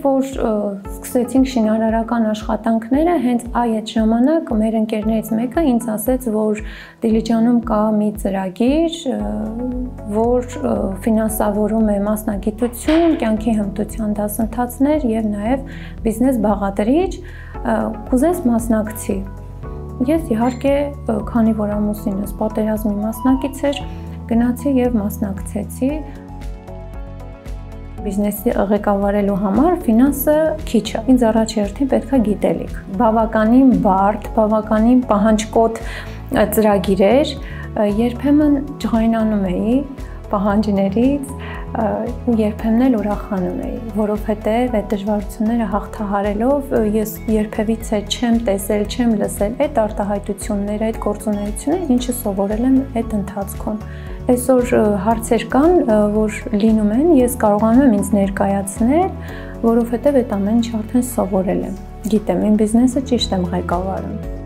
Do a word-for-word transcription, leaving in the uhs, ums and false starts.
որ սկսեցինք շինարարական աշխատանքները, հենց այդ ժամանակ մեր ընկերներից մեկը ինձ ասեց, որ Դիլիջանում կա մի ծրագիր, որ ֆինանսավորում է մասնագիտություն, կյանքի հմտության դասընթացներ եւ նաեւ բիզնես բաղադրիչ, կուզես մասնակցի։ Ես իհարկե, քանի որ ամուսինս պատերազմի մասնակից էր, գնացի եւ մասնակցեցի։ Բիզնեսի ղեկավարելու համար ֆինանսը քիչ է։ Ինձ առաջերտին պետք է գիտելիք։ Բավականին բարդ, բավականին պահանջկոտ ծրագիր էր, երբեմն ջղայնանում էի պահանջներից ու երբեմն էլ ուրախանում էի, որովհետև այդ դժվարությունները հաղթահարելով ես երբևիցե չեմ տեսել, չեմ լսել այդ արտահայտությունները, այդ գործունեությունները, ինչը սովորել եմ այդ ընթացքում։ Այսօր հարցեր կան, որ լինում են, ես կարողանում եմ ինձ ներկայացնել, որովհետև այդ ամեն ինչ արդեն սովորել եմ։ Գիտեմ, իմ բիզնեսը ճիշտ եմ ղեկավարում։